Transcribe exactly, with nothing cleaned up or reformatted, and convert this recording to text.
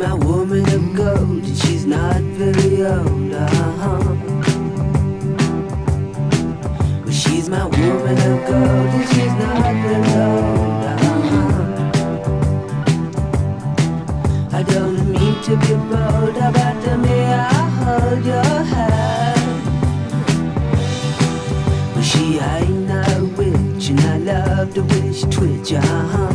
my woman of gold, and she's not very old, uh-huh. Well, she's my woman of gold, and she's not very old, uh-huh. I don't mean to be bold, about to me I'll hold your hand. Well, she ain't no witch, and I love the way she twitch, uh-huh.